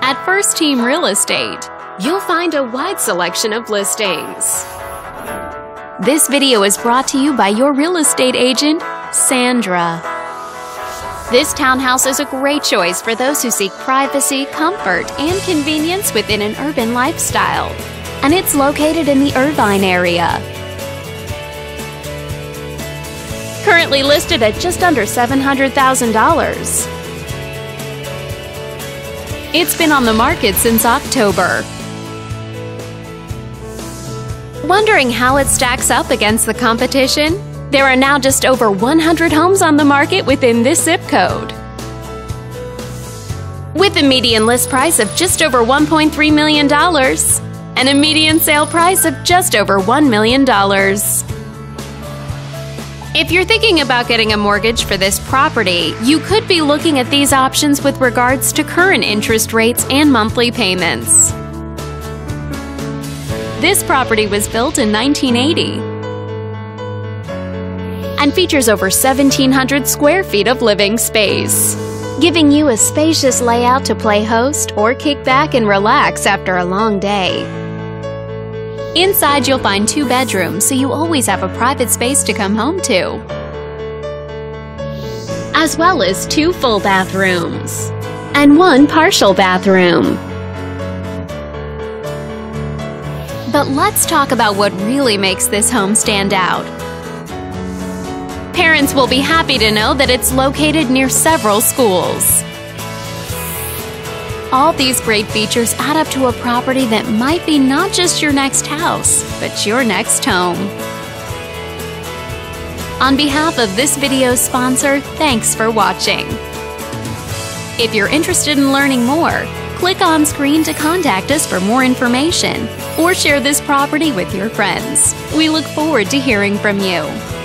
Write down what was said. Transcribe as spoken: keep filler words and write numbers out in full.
At First Team Real Estate, you'll find a wide selection of listings. This video is brought to you by your real estate agent, Sandra. This townhouse is a great choice for those who seek privacy, comfort, and convenience within an urban lifestyle. And it's located in the Irvine area. Currently listed at just under seven hundred thousand dollars. It's been on the market since October. Wondering how it stacks up against the competition? There are now just over one hundred homes on the market within this zip code. With a median list price of just over one point three million dollars and a median sale price of just over one million dollars. If you're thinking about getting a mortgage for this property, you could be looking at these options with regards to current interest rates and monthly payments. This property was built in nineteen eighty and features over seventeen hundred square feet of living space, giving you a spacious layout to play host or kick back and relax after a long day. Inside, you'll find two bedrooms, so you always have a private space to come home to, as well as two full bathrooms and one partial bathroom. But let's talk about what really makes this home stand out. Parents will be happy to know that it's located near several schools. All these great features add up to a property that might be not just your next house, but your next home. On behalf of this video's sponsor, thanks for watching. If you're interested in learning more, click on screen to contact us for more information or share this property with your friends. We look forward to hearing from you.